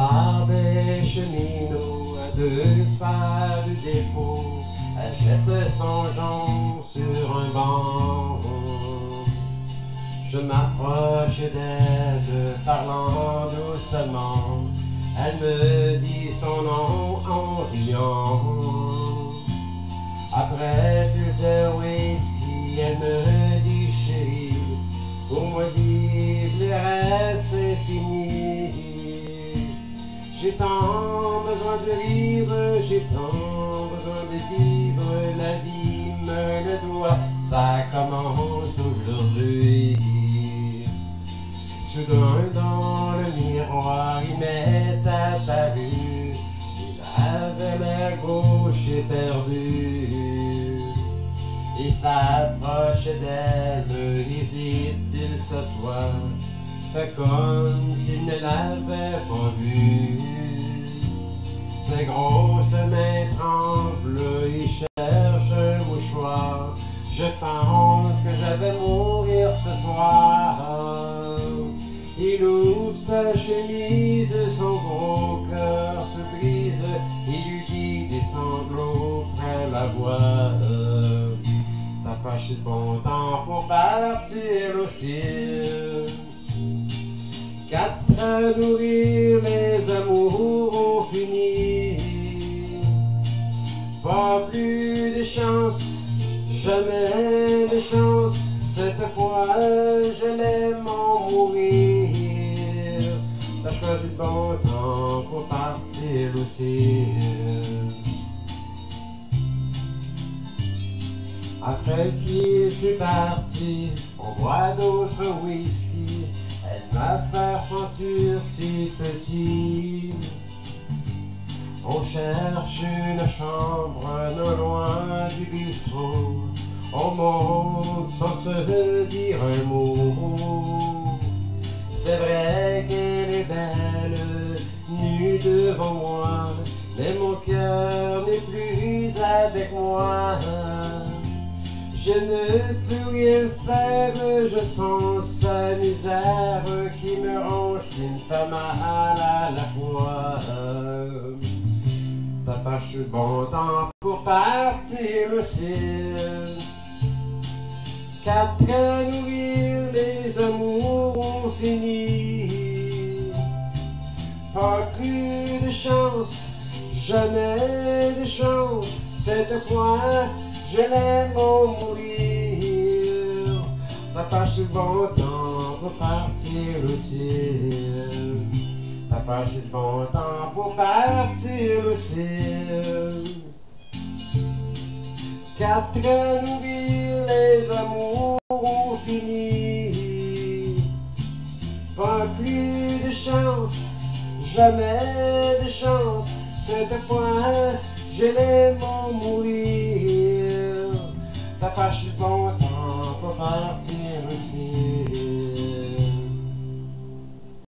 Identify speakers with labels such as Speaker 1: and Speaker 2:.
Speaker 1: voir des cheminots à deux pas du dépôt. Elle jette son jonc sur un banc. Je m'approche d'elle, parlant doucement. Elle me dit son nom en riant. Après plusieurs whisky, elle me dit chérie, pour moi vivre les rêves c'est fini. J'ai tant besoin de vivre, j'ai tant besoin de vivre, la vie me le doit, ça commence aujourd'hui. Soudain dans le miroir il m'est apparu, il avait l'air gauche et perdu. Il s'approche d'elle, hésite, il s'assoit, fait comme s'il ne l'avait pas vue. Ses grosses mains tremblent, il cherche un mouchoir. Je pense que je vais mourir ce soir. Il ouvre sa chemise, son gros cœur se brise. Il lui dit des sanglots près la voix. T'as pas eu de bon temps pour partir aussi. 4 à nourrir, les amours ont fini. Pas plus de chance, jamais de chance. Cette fois je l'aime en mourir. T'as choisi le bon temps pour partir aussi. Après qu'il fut parti, on boit d'autres whisky. Elle m'a fait sentir si petit. On cherche une chambre non loin du bistrot. On monte sans se dire un mot. C'est vrai qu'elle est belle, nue devant moi, mais mon cœur n'est plus avec moi. Je ne peux rien faire, je sens sa misère qui me ronge, qui me fait mal à la fois. T'as pas eu le bon temps pour partir aussi. 4 à nourrir, les amours ont fini. Pas plus de chance, jamais de chance. Cette fois, je l'aime en mourir. T'as pas eu le bon temps pour partir aussi. T'as pas eu le bon temps pour partir aussi. 4 à nourrir, les amours ont fini. Pas plus de chance, jamais de chance. Cette fois, je l'aime en mourir. T'as pas eu le bon temps pour partir.